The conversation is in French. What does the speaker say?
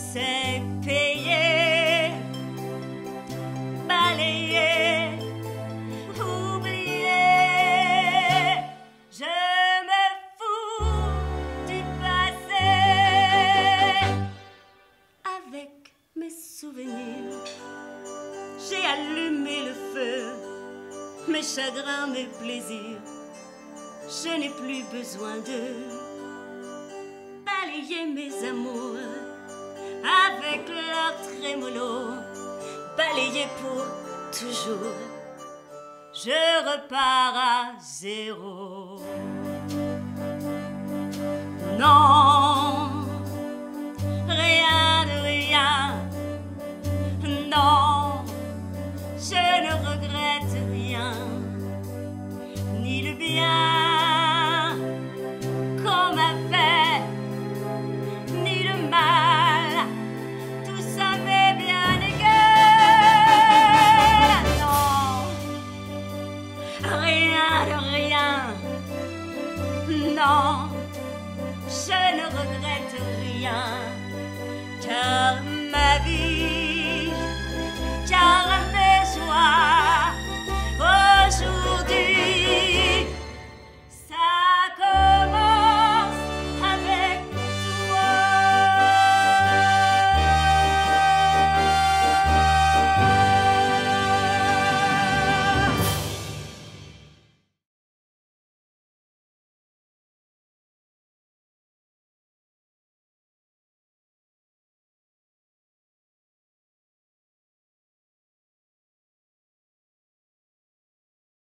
c'est payé. Balayer, oublier. Je me fous du passé. Avec mes souvenirs, j'ai allumé le feu. Mes chagrins, mes plaisirs, je n'ai plus besoin de balayer mes amours avec leur trémolo, balayer pour toujours. Je repars à zéro. Non.